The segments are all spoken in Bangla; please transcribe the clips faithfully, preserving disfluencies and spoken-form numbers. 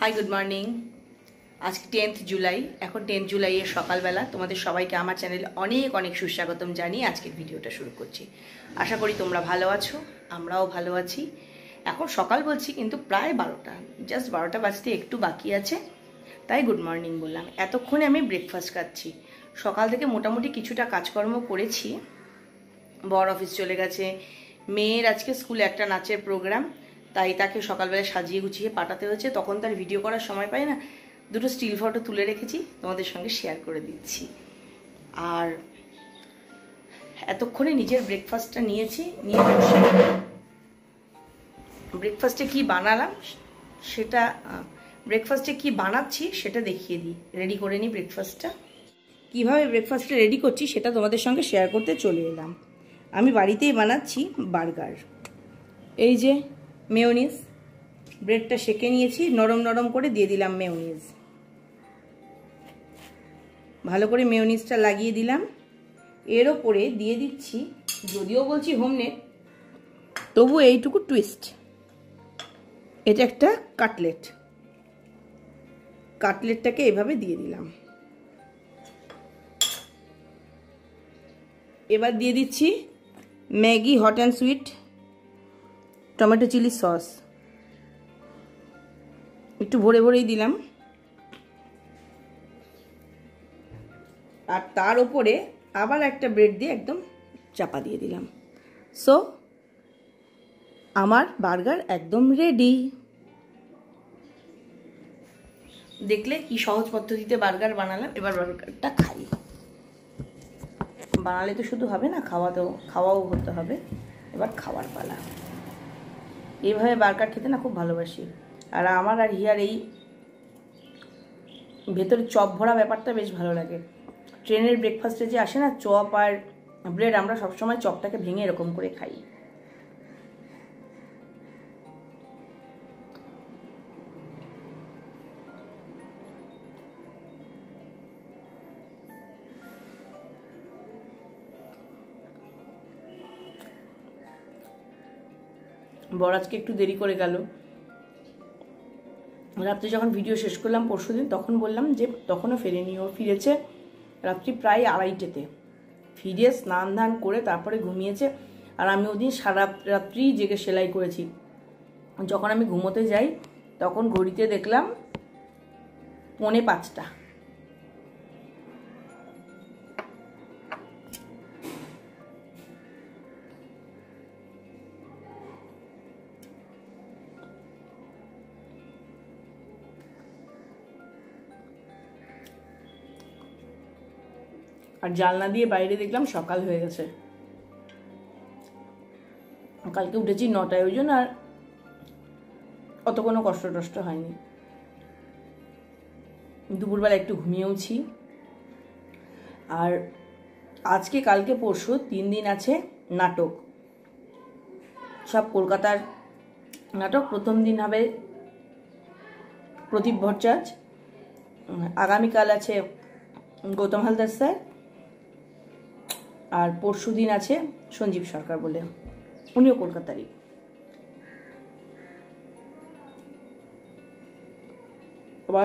High good morning. আজকে টেন্থ জুলাই, এখন টেন্থ জুলাইয়ের সকালবেলা। তোমাদের সবাইকে আমার চ্যানেলে অনেক অনেক সুস্বাগতম জানিয়ে আজকের ভিডিওটা শুরু করছি। আশা করি তোমরা ভালো আছো, আমরাও ভালো আছি। এখন সকাল বলছি কিন্তু প্রায় বারোটা, জাস্ট বারোটা বাজতে একটু বাকি আছে, তাই গুড মর্নিং বললাম। এতক্ষণে আমি ব্রেকফাস্ট খাচ্ছি। সকাল থেকে মোটামুটি কিছুটা কাজকর্ম করেছি। বর অফিস চলে গেছে, মেয়ের আজকে স্কুলে একটা নাচের প্রোগ্রাম, তাই তাকে সকালবেলা সাজিয়ে গুছিয়ে পাঠাতে হয়েছে। তখন তার ভিডিও করার সময় পাই না, দুটো স্টিল ফটো তুলে রেখেছি, তোমাদের সঙ্গে শেয়ার করে দিচ্ছি। আর এতক্ষণে নিজের ব্রেকফাস্টটা নিয়েছি, নিয়ে বসে ব্রেকফাস্টে কি বানালাম সেটা ব্রেকফাস্টে কি বানাচ্ছি সেটা দেখিয়ে দিই। রেডি করে নিই ব্রেকফাস্টটা। কীভাবে ব্রেকফাস্টটা রেডি করছি সেটা তোমাদের সঙ্গে শেয়ার করতে চলে এলাম। আমি বাড়িতেই বানাচ্ছি বার্গার। এই যে মেয়োনিজ, ব্রেডটা সেঁকে নিয়েছি, নরম নরম করে দিয়ে দিলাম মেয়োনিজ। ভালো করে মেয়োনিজটা লাগিয়ে দিলাম। এর ওপরে দিয়ে দিচ্ছি, যদিও বলছি হোমমেড, তবু এইটুকু টুইস্ট। এটা একটা কাটলেট, কাটলেটটাকে এভাবে দিয়ে দিলাম। এবার দিয়ে দিচ্ছি Maggi hot and sweet tomato chili sauce, একটু ভরে ভরেই দিলাম। আর তার উপরে আবার একটা ব্রেড দিয়ে একদম চাপা দিয়ে দিলাম। সো আমার বার্গার একদম রেডি। দেখলে কি সহজ পদ্ধতিতে বার্গার বানালাম। এবার বার্গারটা খাই। বানালে তো শুধু হবে না, খাওয়াতেও খাওয়াও হতে হবে। এবার খাওয়ার পালা। এইভাবে বার্গার খেতে না খুব ভালোবাসি। আর আমার আর হিয়ার এই ভেতরে চপ ভরা ব্যাপারটা বেশ ভালো লাগে। ট্রেনের ব্রেকফাস্টে যে আসে না চপ আর ব্রেড, আমরা সবসময় চপটাকে ভেঙে এরকম করে খাই। বর আজকে একটু দেরি করে গেল। রাত্রে যখন ভিডিও শেষ করলাম পরশুদিন, তখন বললাম যে তখনও ফেরেনি। ও ফিরেছে রাত্রি প্রায় আড়াইটেতে। ফিরে স্নান ধান করে তারপরে ঘুমিয়েছে। আর আমি ওদিন সারা রাত্রি জেগে সেলাই করেছি। যখন আমি ঘুমোতে যাই তখন ঘড়িতে দেখলাম পৌনে পাঁচটা। আর জানলা দিয়ে বাইরে দেখলাম সকাল হয়ে গেছে। কালকে উঠেছি নটায়, ওই জন্য আর অত কোনো কষ্ট টষ্ট হয়নি। দুপুরবেলা একটু ঘুমিয়েওছি। আর আজকে কালকে পরশু তিন দিন আছে নাটক, সব কলকাতার নাটক। প্রথম দিন হবে প্রদীপ ভট্টাচার্য, আগামীকাল আছে গৌতম হালদার স্যার, আর পরশু দিন আছে সঞ্জীব সরকার বলে, উনিও কলকাতারই। আবার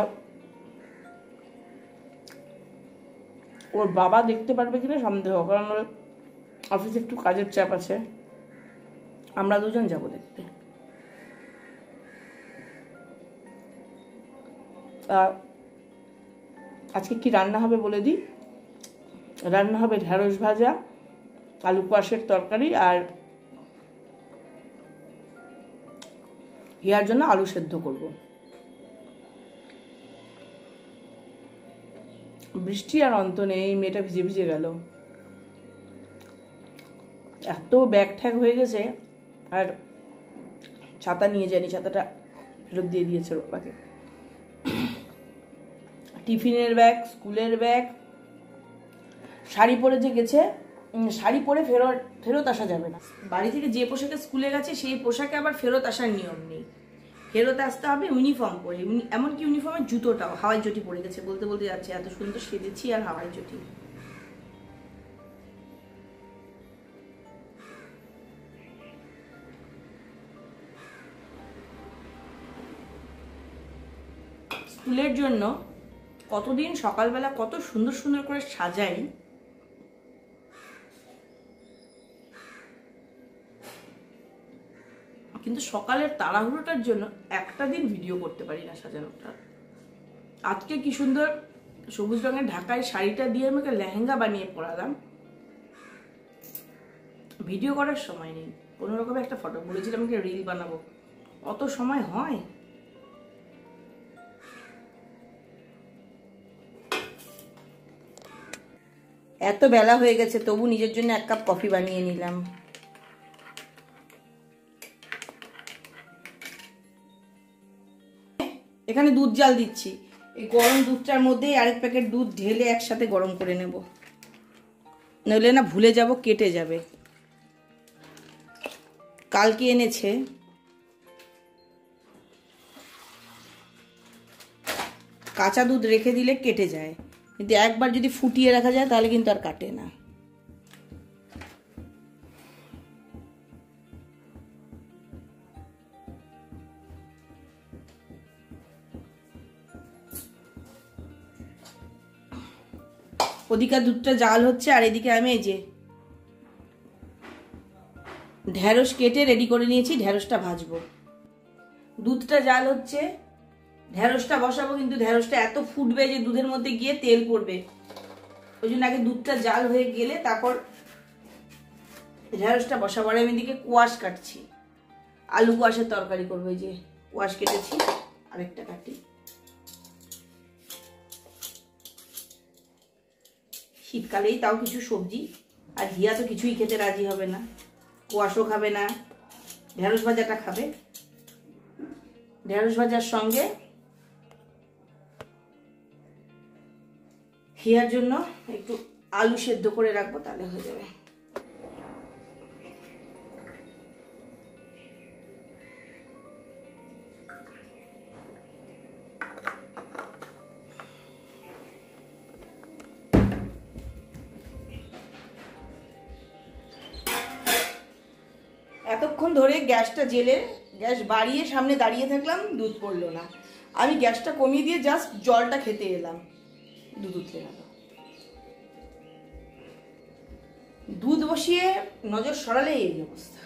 ওর বাবা দেখতে পারবে কিনা সন্দেহ, কারণ ওর অফিসে একটু কাজের চাপ আছে। আমরা দুজন যাব দেখতে। আজকে কি রান্না হবে বলে দিই। রান্না হবে ঢেঁড়স ভাজা, আলু কোয়াশের তরকারি, আর হিয়ার জন্য আলু সেদ্ধ করব। বৃষ্টি আর অন্ত নেই, মেয়েটা ভিজে ভিজে গেল। এত ব্যাগ ঠ্যাগ হয়ে গেছে, আর ছাতা নিয়ে যায়নি, ছাতাটা ফেরত দিয়ে দিয়েছে বাবাকে। টিফিনের ব্যাগ, স্কুলের ব্যাগ, শাড়ি পরে যে গেছে, শাড়ি পরে ফেরত ফেরত আসা যাবে না। বাড়ি থেকে যে পোশাকে স্কুলে গেছে সেই পোশাকে আবার ফেরত আসার নিয়ম নেই, ফেরত আসতে হবে ইউনিফর্ম পরে। এমনকি ইউনিফর্মের জুতোটাও হাওয়াই চটি পরে গেছে। বলতে বলতে যাচ্ছে এত সুন্দর সেজেছি আর হাওয়াই চটি। স্কুলের জন্য কতদিন সকালবেলা কত সুন্দর সুন্দর করে সাজাই, কিন্তু সকালের তাড়াহুড়োটার জন্য একটা দিন ভিডিও করতে পারি না সাজানোটা। আজকে কি সুন্দর সবুজ রঙের ঢাকায় শাড়িটা দিয়ে আমাকে লেহেঙ্গা বানিয়ে পরালাম, ভিডিও করার সময় নেই। কোনো রকমের একটা ফটো বলেছিলাম একটা রিল বানাবো, অত সময় হয়? এত বেলা হয়ে গেছে তবু নিজের জন্য এক কাপ কফি বানিয়ে নিলাম। এখানে দুধ জাল দিচ্ছি, এই গরম দুধটার মধ্যেই আরেক প্যাকেট দুধ ঢেলে একসাথে গরম করে নেব, নইলে না ভুলে যাব, কেটে যাবে। কালকে এনেছে, কাঁচা দুধ রেখে দিলে কেটে যায়, কিন্তু একবার যদি ফুটিয়ে রাখা যায় তাহলে কিন্তু আর কাটে না। ওদিকে দুধটা জাল হচ্ছে আর এদিকে আমি এই যে ঢেঁড়স কেটে রেডি করে নিয়েছি, ঢেঁড়সটা ভাজবো। দুধটা জাল হচ্ছে, ঢেঁড়সটা বসাবো, কিন্তু ঢেঁড়সটা এত ফুটবে যে দুধের মধ্যে গিয়ে তেল পড়বে, ওই জন্য আগে দুধটা জাল হয়ে গেলে তারপর ঢেঁড়সটা বসাবো। আর আমি এদিকে কোয়াশ কাটছি, আলু কোয়াশের তরকারি করবো। এই যে কোয়াশ কেটেছি, আরেকটা কাটি। শীতকালেই তাও কিছু সবজি, আর হিয়া তো কিছুই খেতে রাজি হবে না, কোয়াশও খাবে না, ঢেঁড়স ভাজাটা খাবে। ঢেঁড়স ভাজার সঙ্গে হিয়ার জন্য একটু আলু সেদ্ধ করে রাখবো, তাহলে হয়ে যাবে। এতক্ষণ ধরে গ্যাসটা জেলে গ্যাস বাড়িয়ে সামনে দাঁড়িয়ে থাকলাম, দুধ পড়লো না। আমি গ্যাসটা কমিয়ে দিয়ে জাস্ট জলটা খেতে এলাম, দুধ উঠে গেল। দুধ বসিয়ে নজর সরালে এই অবস্থা।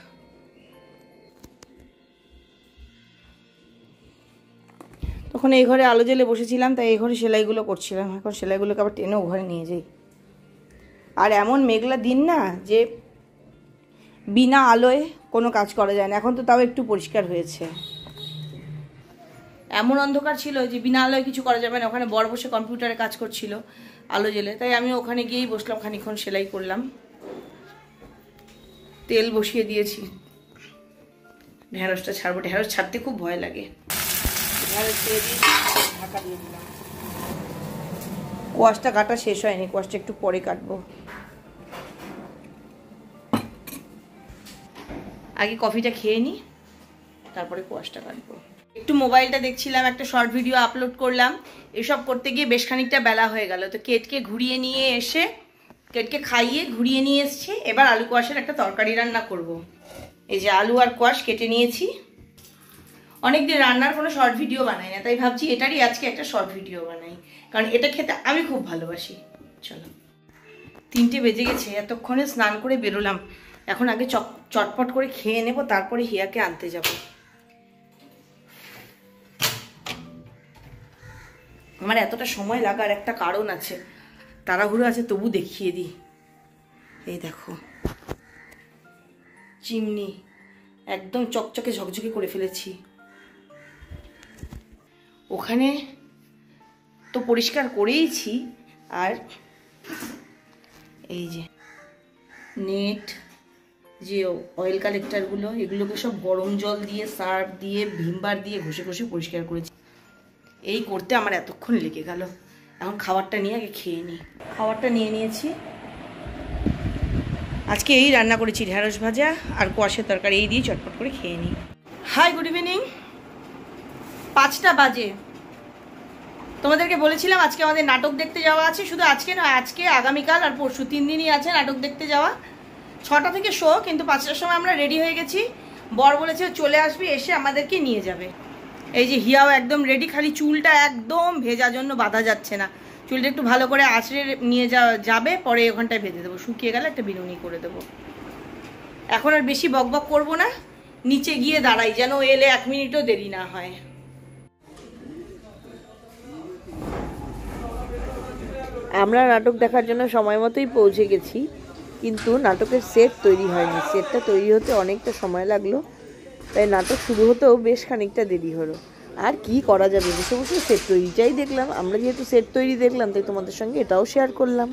তখন এই ঘরে আলো জ্বেলে বসেছিলাম, তাই এই ঘরে সেলাইগুলো করছিলাম। এখন সেলাইগুলোকে আবার টেনে ও ঘরে নিয়ে যাই। আর এমন মেঘলা দিন না যে বিনা আলোয় কোনো কাজ করা যায় না। এখন তো তাও একটু পরিষ্কার হয়েছে, এমন অন্ধকার ছিল যে বিনা আলোয় কিছু করা যাবে না। ওখানে বড় বসে কম্পিউটারে কাজ করছিল আলো জ্বেলে, তাই আমি ওখানে গিয়েই বসলাম, খানিকক্ষণ সেলাই করলাম। তেল বসিয়ে দিয়েছি, ঢেঁড়সটা ছাড়বো। ঢেঁড়স ছাড়তে খুব ভয় লাগে। ঢেঁড়স দিয়ে দিয়েছি, ঢাকা দিয়ে দিলাম। কোয়াশটা কাটা শেষ হয়নি, কোয়াশটা একটু পরে কাটবো। আগে কফিটা খেয়ে নিই, তারপরে কোয়াশটা কাটবো। একটু মোবাইলটা দেখছিলাম, একটা শর্ট ভিডিও আপলোড করলাম। এসব করতে গিয়ে বেশ খানিকটা বেলা হয়ে গেল। তো কেটকে ঘুরিয়ে নিয়ে এসে, কেটকে খাইয়ে ঘুরিয়ে নিয়ে এসছি। এবার আলু কোয়াশের একটা তরকারি রান্না করব। এই যে আলু আর কোয়াশ কেটে নিয়েছি। অনেকদিন রান্নার কোনো শর্ট ভিডিও বানাই না, তাই ভাবছি এটারই আজকে একটা শর্ট ভিডিও বানাই, কারণ এটা খেতে আমি খুব ভালোবাসি। চলো, তিনটে বেজে গেছে, এতক্ষণে স্নান করে বেরোলাম। এখন আগে চট চটপট করে খেয়ে নেব, তারপরে হিয়াকে আনতে যাব। আমার এতটা সময় লাগার একটা কারণ আছে, তাড়াহুড়ো আছে, তবু দেখিয়ে দিই। এই দেখো চিমনি একদম চকচকে ঝকঝকে করে ফেলেছি। ওখানে তো পরিষ্কার করেইছি, আর এই যে নেট, যে অয়েল কালেক্টরগুলো, এগুলোকে সব গরম জল দিয়ে, সার্ফ দিয়ে, ভিমবার দিয়ে ঘষে ঘষে পরিষ্কার করেছি। এই করতে আমার এতক্ষণ লেগে গেল। এখন খাবারটা নিয়ে আগে খেয়ে নিই। খাবারটা নিয়ে নিয়েছি। আজকে এই রান্না করেছি, ঢেঁড়স ভাজা আর কোয়াশের তরকারি, এই দিয়ে চটপট করে খেয়ে নিই। Hi, good evening. পাঁচটা বাজে। তোমাদেরকে বলেছিলাম আজকে আমাদের নাটক দেখতে যাওয়া আছে। শুধু আজকে না, আজকে আগামীকাল আর পরশু তিন দিনই আছে নাটক দেখতে যাওয়া। ছটা থেকে শো, কিন্তু পাঁচটার সময় আমরা রেডি হয়ে গেছি। বর বলেছে চলে আসবি, এসে আমাদেরকে নিয়ে যাবে। এই যে হিয়াও একদম রেডি, খালি চুলটা একদম ভেজার জন্য বাঁধা যাচ্ছে না। চুলটা একটু ভালো করে আঁচড়ে নিয়ে যাওয়া যাবে, পরে ওখানটায় ভেজে দেবো, শুকিয়ে গেলে একটা বিনুনি করে দেবো। এখন আর বেশি বকবক করবো না, নিচে গিয়ে দাঁড়াই যেন এলে এক মিনিটও দেরি না হয়। আমরা নাটক দেখার জন্য সময় মতোই পৌঁছে গেছি, কিন্তু নাটকের সেট তৈরি হয়নি। সেটটা তৈরি হতে অনেকটা সময় লাগলো, তাই নাটক শুরু হতেও বেশ খানিকটা দেরি হলো। আর কি করা যাবে, বসে বসে সেট তৈরিটাই দেখলাম। আমরা যেহেতু সেট তৈরি দেখলাম, তাই তোমাদের সঙ্গে এটাও শেয়ার করলাম।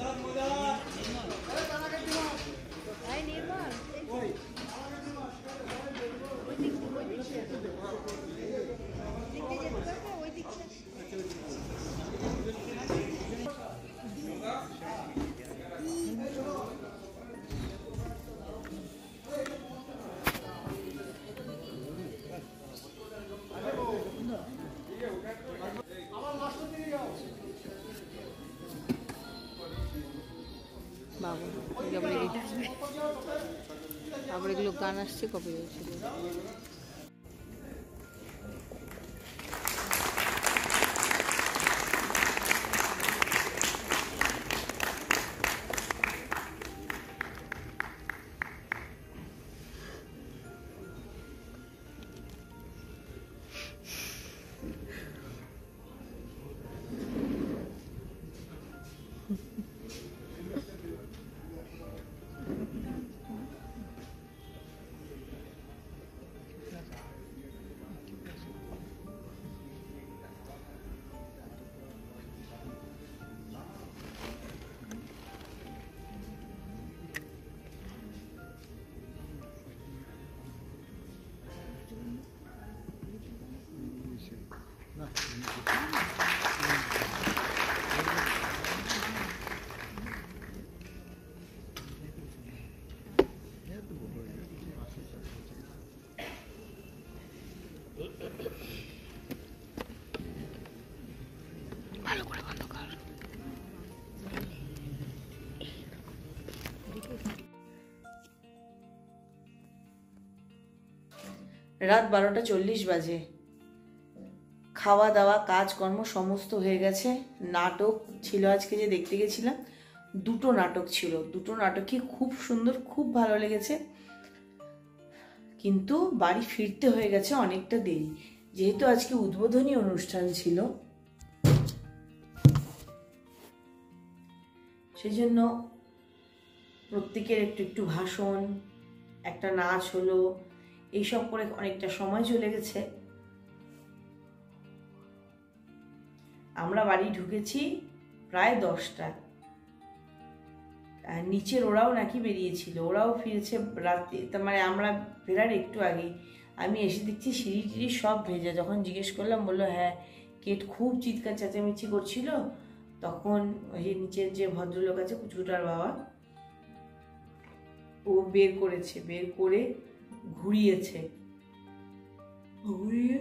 আবার এগুলো গান আসছে, কবে হয়েছিল। ভালো করে বন্ধ কর। রাত বারোটা চল্লিশ বাজে। খাওয়া দাওয়া কাজকর্ম সমস্ত হয়ে গেছে। নাটক ছিল আজকে, যে দেখতে গেছিলাম, দুটো নাটক ছিল। দুটো নাটকই খুব সুন্দর, খুব ভালো লেগেছে, কিন্তু বাড়ি ফিরতে হয়ে গেছে অনেকটা দেরি, যেহেতু আজকে উদ্বোধনী অনুষ্ঠান ছিল। সেজন্য প্রত্যেকের একটু একটু ভাষণ, একটা নাচ হলো, এইসব করে অনেকটা সময় চলে গেছে। আমরা বাড়ি ঢুকেছি প্রায় দশটা। নিচের ওরাও নাকি বেরিয়েছিল, ওরাও ফিরেছে রাতে, তার মানে আমরা ফেরার একটু আগেই। আমি এসে দেখছি সিঁড়ি টিড়ি সব ভেজা। যখন জিজ্ঞেস করলাম, বললো হ্যাঁ, কেট খুব চিৎকার চেঁচামেচি করছিল। তখন ওই নিচের যে ভদ্রলোক আছে, কুচকুটার বাবা, ও বের করেছে, বের করে ঘুরিয়েছে, ঘুরিয়ে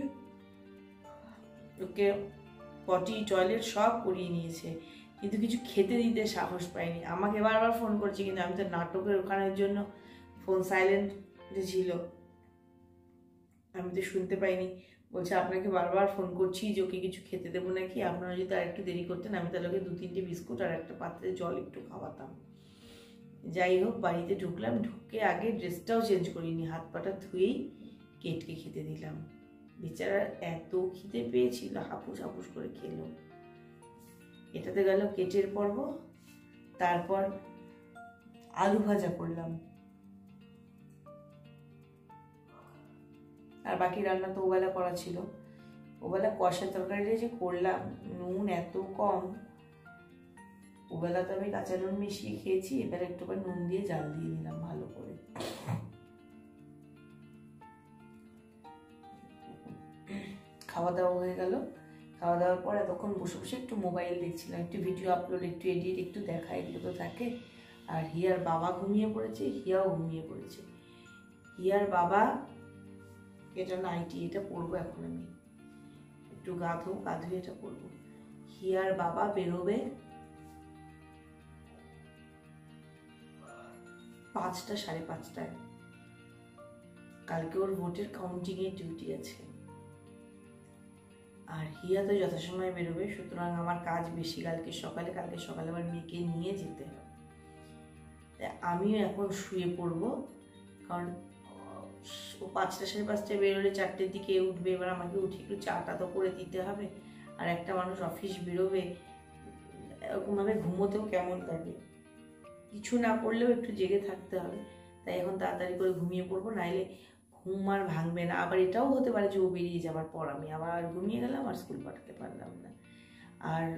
ওকে পটি টয়লেট সব করিয়ে নিয়েছে, কিন্তু কিছু খেতে দিতে সাহস পাইনি। আমাকে বারবার ফোন করছে, কিন্তু আমি তো নাটকের ওখানের জন্য ফোন সাইলেন্ট ছিল, আমি তো শুনতে পাইনি। বলছে আপনাকে বারবার ফোন করছি যে ওকে কিছু খেতে দেবো নাকি, আপনারা যদি আর একটু দেরি করতেন আমি তাহলে ওকে দু তিনটে বিস্কুট আর একটা পাত্রে জল একটু খাওয়াতাম। যাই হোক, বাড়িতে ঢুকলাম, ঢুকে আগে ড্রেসটাও চেঞ্জ করিনি, হাত পাটা ধুয়েই কেটকে খেতে দিলাম। বেচারার এত খিদে পেয়েছিল, হাপুস হাপুস করে খেলো। এটাতে গেল কেটের পর্ব। তারপর আলু ভাজা করলাম, আর বাকি রান্না তো ওবেলা করা ছিল। ওবেলা কষা তরকারিটা যে করলাম, নুন এত কম। ওবেলা তো আমি কাঁচা নুন মিশিয়ে খেয়েছি, এবার একটু নুন দিয়ে জাল দিয়ে নিলাম ভালো করে। খাওয়া দাওয়া হয়ে গেল। খাওয়া দাওয়ার পর এতক্ষণ বসে বসে একটু মোবাইল দেখছিলাম, একটু ভিডিও আপলোড, একটু এডিট, একটু দেখা, এগুলো তো থাকে। আর হিয়ার বাবা ঘুমিয়ে পড়েছে, হিয়াও ঘুমিয়ে পড়েছে। হিয়ার বাবা, এটা নাইটি, এটা পরবো এখন আমি, একটু গা ধো, গা ধুয়ে এটা পরবো। হিয়ার বাবা বেরোবে পাঁচটা সাড়ে পাঁচটায়। কালকে ওর ভোটের কাউন্টিং এর ডিউটি আছে। আর হিয়া তো যথাসময়ে বেরোবে, সুতরাং আমার কাজ বেশি কালকে সকালে। কালকে সকালে আবার মেয়েকে নিয়ে যেতে হবে। আমিও এখন শুয়ে পড়বো, কারণ ও পাঁচটা সাড়ে পাঁচটায় বেরোলে চারটের দিকে উঠবে। এবার আমাকে উঠে একটু চাটা তো করে দিতে হবে। আর একটা মানুষ অফিস বেরোবে, এরকমভাবে ঘুমোতেও কেমন লাগে, কিছু না করলেও একটু জেগে থাকতে হবে। তাই এখন তাড়াতাড়ি করে ঘুমিয়ে পড়বো, নাইলে ঘুম আর ভাঙবে না। আবার এটাও হতে পারে যে ও বেরিয়ে যাবার পর আমি আবার ঘুমিয়ে গেলাম আর স্কুল পাঠাতে পারলাম না। আর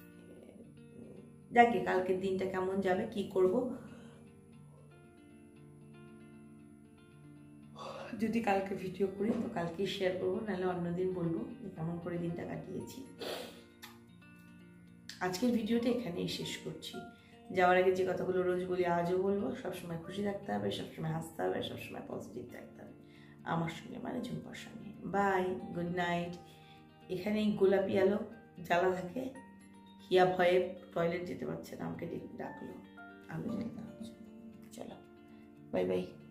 যাকে কালকের দিনটা কেমন যাবে, কি করব, যদি কালকে ভিডিও করি তো কালকেই শেয়ার করবো, নাহলে অন্যদিন বলবো যে কেমন করে দিনটা কাটিয়েছি। আজকের ভিডিওটা এখানেই শেষ করছি। যাওয়ার আগে যে কথাগুলো রোজ বলি আজও বলবো, সবসময় খুশি থাকতে হবে, সবসময় হাসতে হবে, সবসময় পজিটিভ থাকতে হবে আমার সঙ্গে, মানে ঝুম্পার সঙ্গে। Bye, good night. এখানেই গোলাপি আলো জ্বালা থাকে। হিয়া ভয়ে টয়লেট যেতে পারছে না, আমাকে ডাকলো আলো জ্বালতে হচ্ছে। চলো, বাই বাই।